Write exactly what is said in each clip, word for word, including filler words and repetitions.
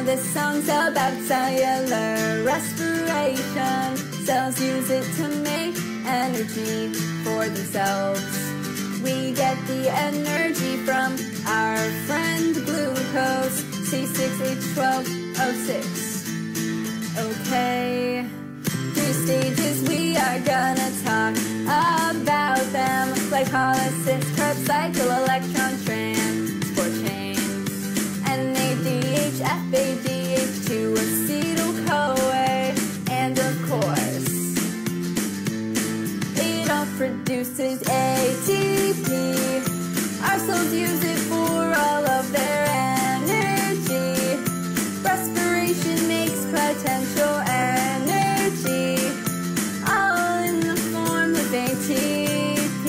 this song's about cellular respiration. Cells use it to make energy for themselves. We get the energy from our friend glucose, C six H twelve O six. Okay, three stages we are gonna talk about them: glycolysis, Krebs cycle, electron transport chain, N A D H, F A D H two, acetyl CoA, and of course, it all produces A T P. Our cells use it for all of their energy. Respiration makes potential energy, all in the form of A T P.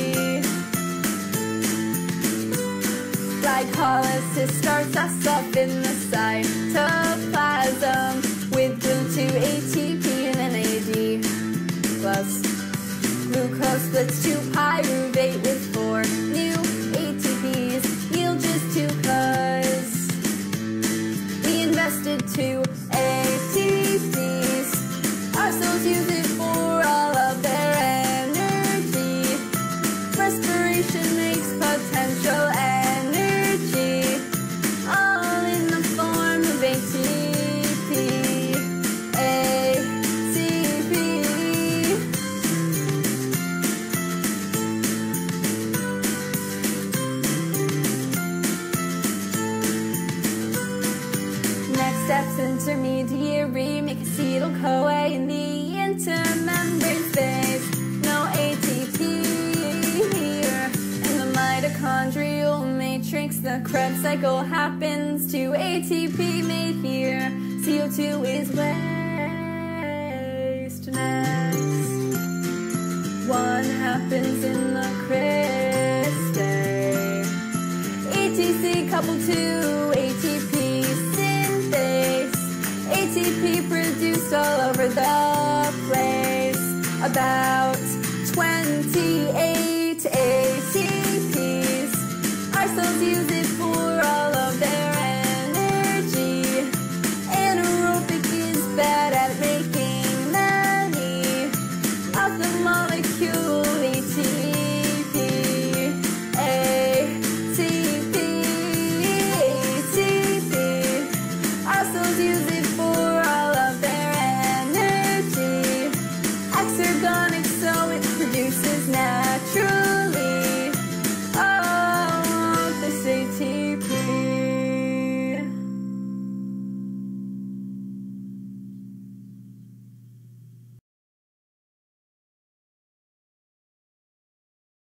Glycolysis starts us off in the cytoplasm with glue to A T P and N A D plus. Glucose splits to pyruvate with four new A T Ps, yield just two cause we invested two A T Ps. Our cells use it for all of their energy. Respiration makes potential energy, all in the form of A T P. A T P. Next step's intermediary, make acetyl CoA in the intermembrane space. No A T P here. In the mitochondrial matrix, the Krebs cycle happens to A T P made here. C O two is waste. Next, one happens in the cristae. A T C coupled to